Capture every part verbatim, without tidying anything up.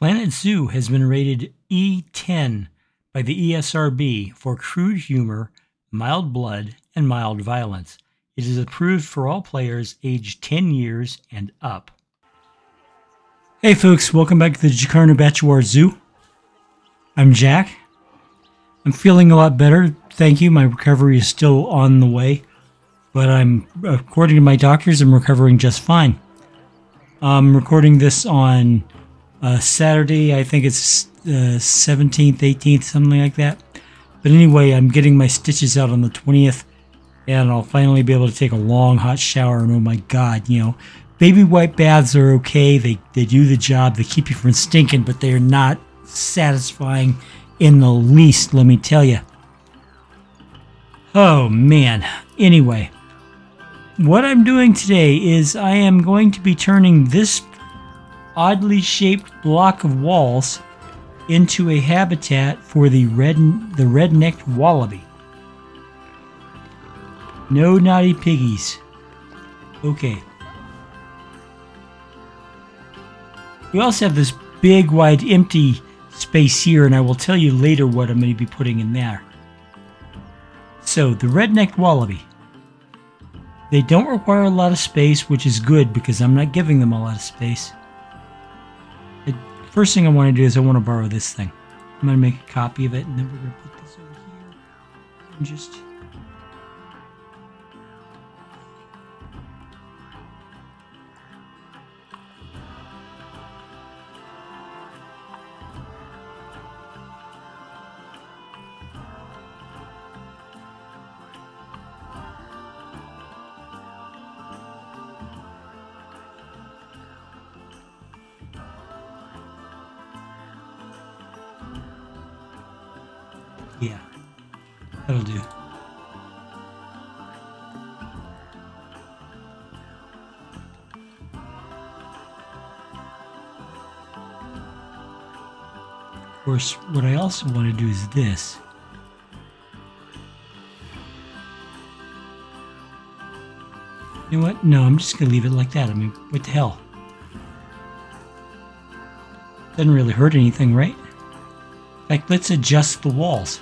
Planet Zoo has been rated E ten by the E S R B for crude humor, mild blood, and mild violence. It is approved for all players aged ten years and up. Hey folks, welcome back to the Djukarrnu Batjuwar Zoo. I'm Jack. I'm feeling a lot better, thank you. My recovery is still on the way, but I'm, according to my doctors, I'm recovering just fine. I'm recording this on uh, Saturday, I think it's uh, seventeenth, eighteenth, something like that. But anyway, I'm getting my stitches out on the twentieth, and I'll finally be able to take a long hot shower, and oh my god, you know, baby wipe baths are okay, they, they do the job, they keep you from stinking, but they're not satisfying in the least, let me tell you. Oh man, anyway, what I'm doing today is I am going to be turning this oddly shaped block of walls into a habitat for the red the red-necked wallaby. No naughty piggies. Okay. We also have this big, wide, empty space here, and I will tell you later what I'm going to be putting in there. So, the red-necked wallaby. They don't require a lot of space, which is good because I'm not giving them a lot of space. The first thing I want to do is I want to borrow this thing. I'm going to make a copy of it, and then we're going to put this over here and just... Yeah, that'll do. Of course, what I also want to do is this. You know what? No, I'm just going to leave it like that. I mean, what the hell? Doesn't really hurt anything, right? In fact, let's adjust the walls.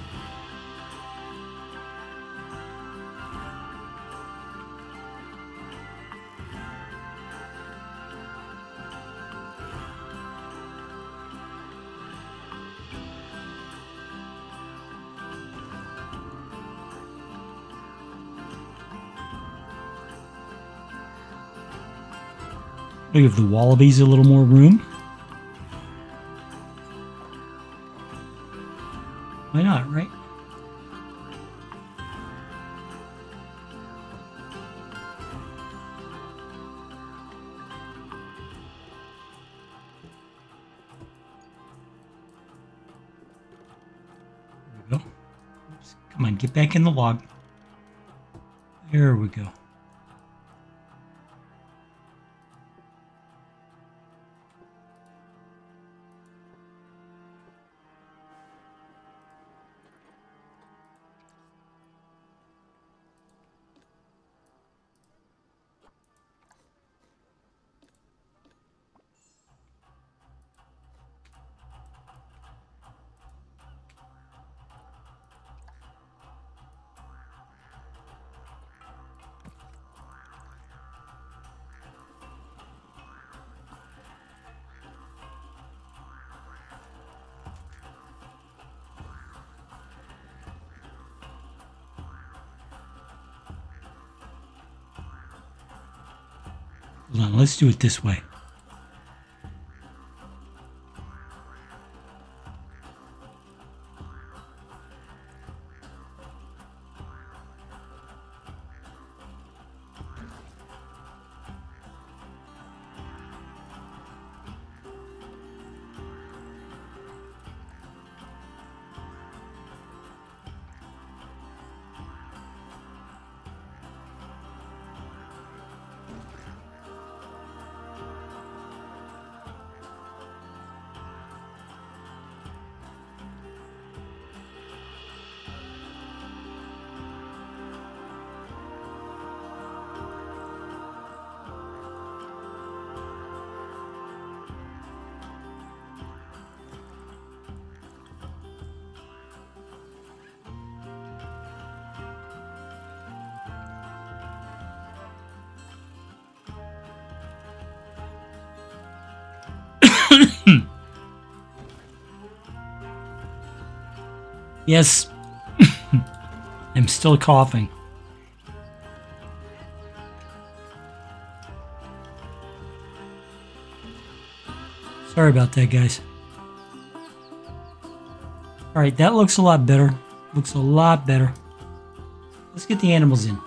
We'll give the wallabies a little more room. Why not, right? There we go. Oops. Come on, get back in the log. There we go. Hold on, let's do it this way. Yes, I'm still coughing. Sorry about that, guys. All right, that looks a lot better. Looks a lot better. Let's get the animals in.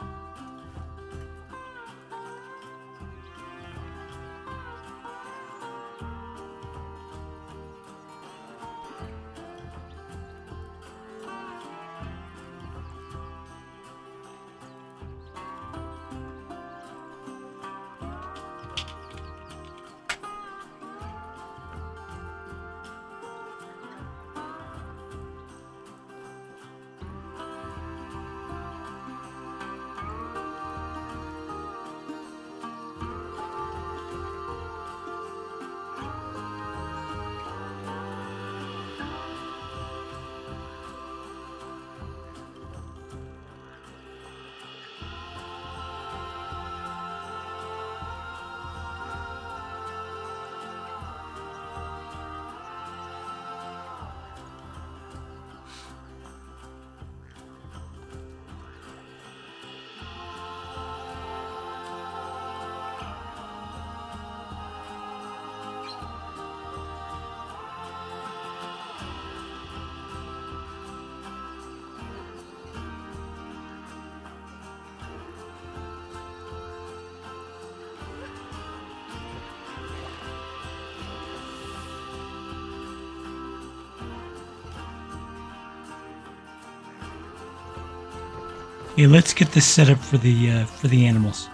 Okay, let's get this set up for the uh, for the animals.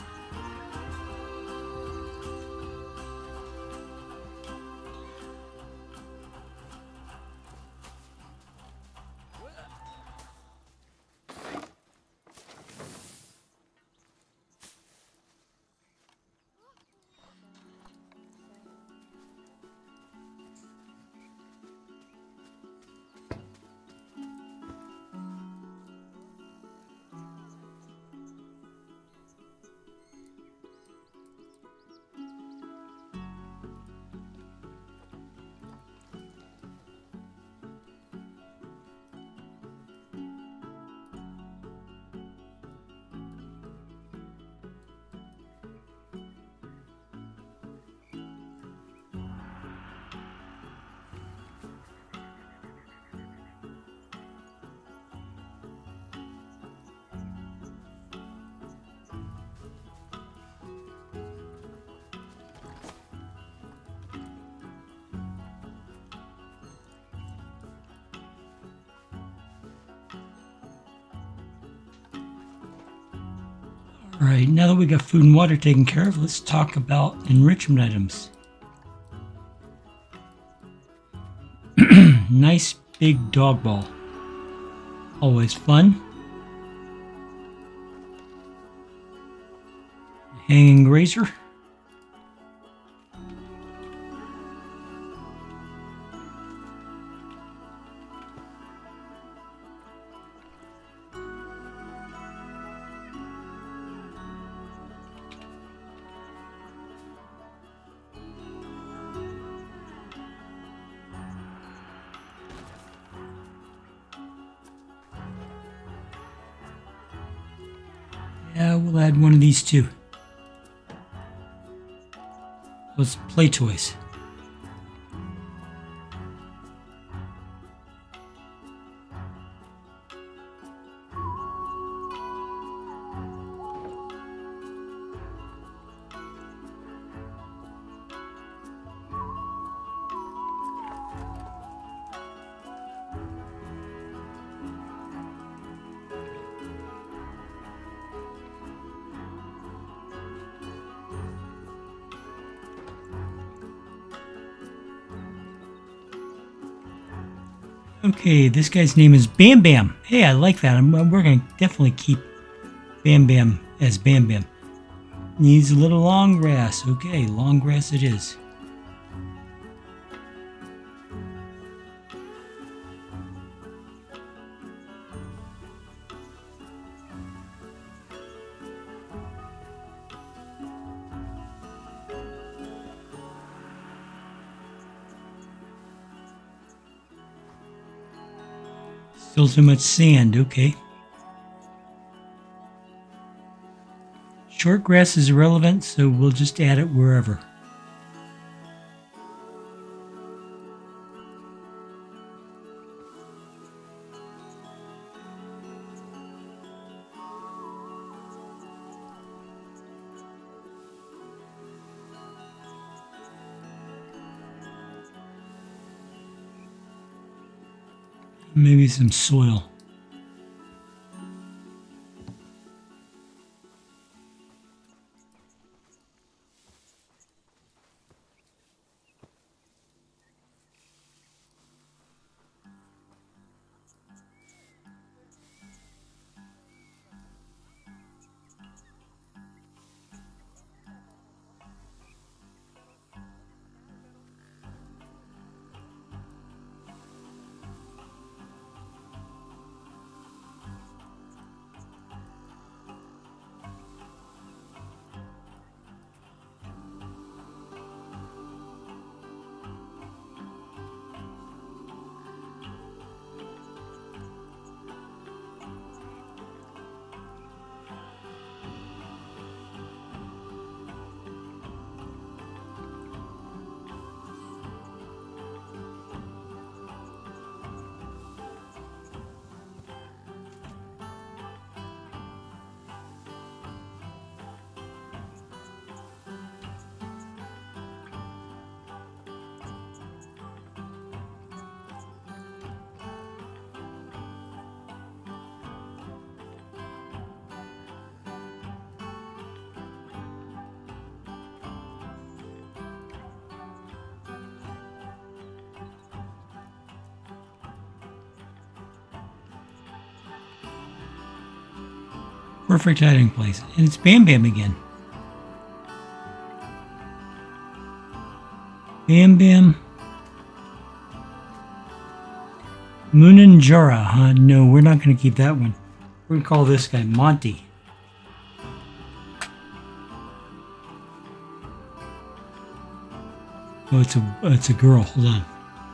All right, now that we got food and water taken care of, let's talk about enrichment items. Nice big dog ball. Always fun. Hanging grazer. Yeah, we'll add one of these too. Those play toys. Okay, this guy's name is Bam Bam. Hey, I like that. I'm, we're going to definitely keep Bam Bam as Bam Bam. Needs a little long grass. Okay, long grass it is. Still too much sand, okay. Short grass is irrelevant, so we'll just add it wherever. Maybe some soil. Perfect hiding place. And it's Bam Bam again. Bam Bam. Munanjara, huh? No, we're not going to keep that one. We're going to call this guy Monty. Oh, it's a, it's a girl. Hold on.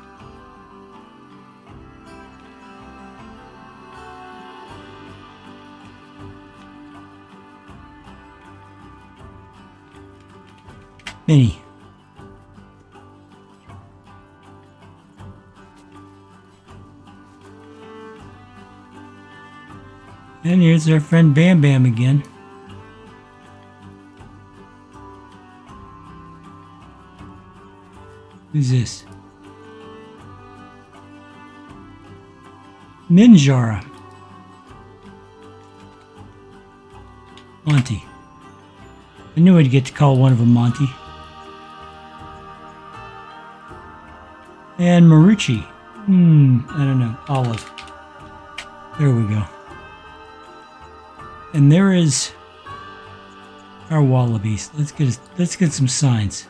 Minnie. And here's our friend Bam Bam again. Who's this? Minjara. Monty. I knew I'd get to call one of them Monty. And Marucci. Hmm, I don't know. Olive. There we go. And there is our wallabies. Let's get let's get some signs.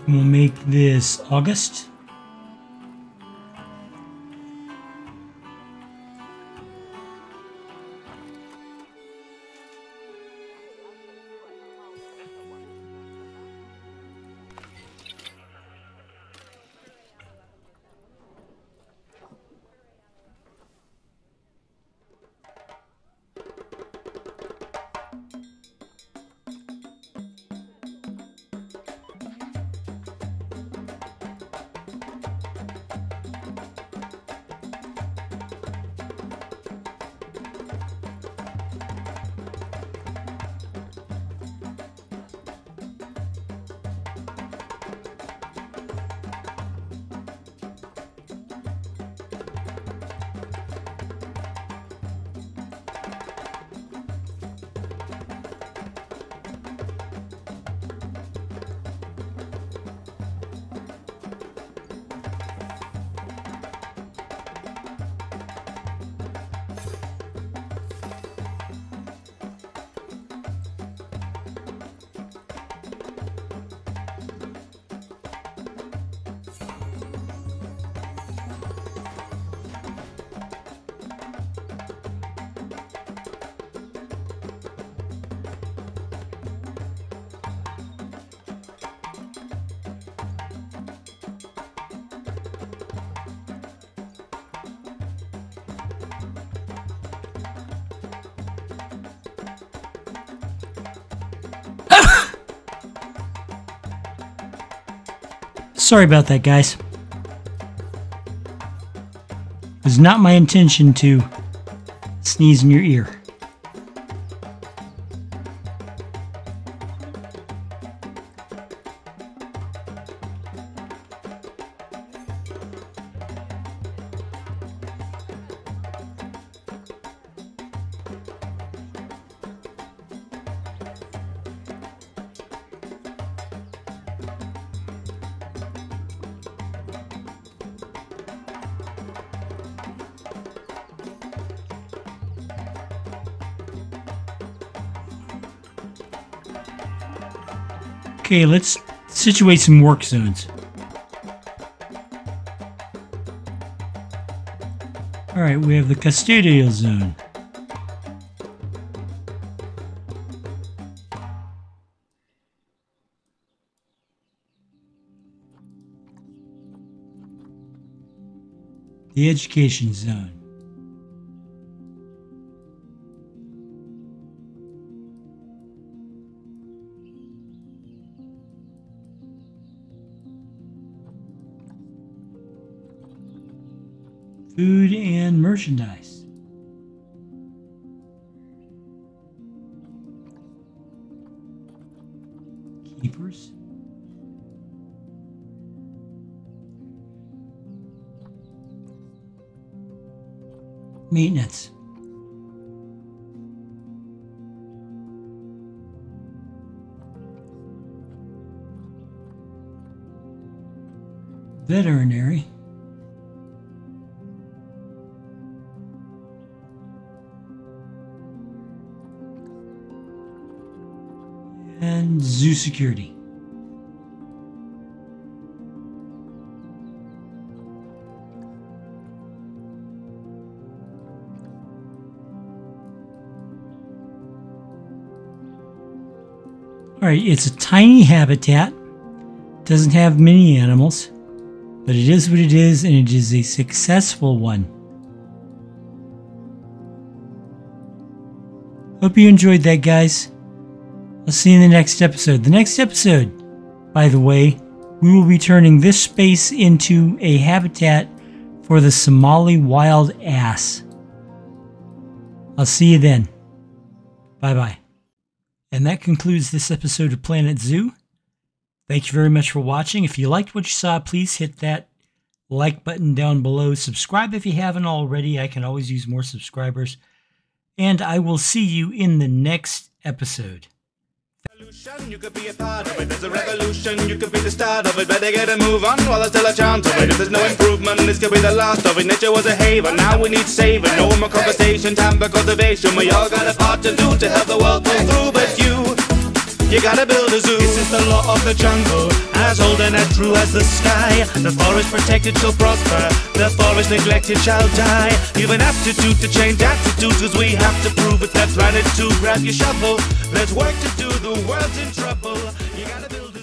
We'll make this August. Sorry about that, guys. It was not my intention to sneeze in your ear. Okay, let's situate some work zones. Alright, we have the custodial zone. The education zone. Food and merchandise. Keepers. Maintenance. Veterinary. And zoo security. All right, it's a tiny habitat. Doesn't have many animals, but it is what it is, and it is a successful one. Hope you enjoyed that, guys. I'll see you in the next episode. The next episode, by the way, we will be turning this space into a habitat for the Somali wild ass. I'll see you then. Bye-bye. And that concludes this episode of Planet Zoo. Thank you very much for watching. If you liked what you saw, please hit that like button down below. Subscribe if you haven't already. I can always use more subscribers. And I will see you in the next episode. You could be a part of it. There's a revolution, you could be the start of it. Better get a move on while there's still a chance of it. If there's no improvement, this could be the last of it. Nature was a haven, now we need saving. No more conversation, time for cultivation. We all got a part to do to help the world pull through. But you, you gotta build a zoo. is the law of the jungle, as old and as true as the sky. The forest protected shall prosper, the forest neglected shall die. You've an aptitude to change attitudes, cause we have to prove it. That planet to grab your shovel. There's work to do, the world's in trouble. You gotta build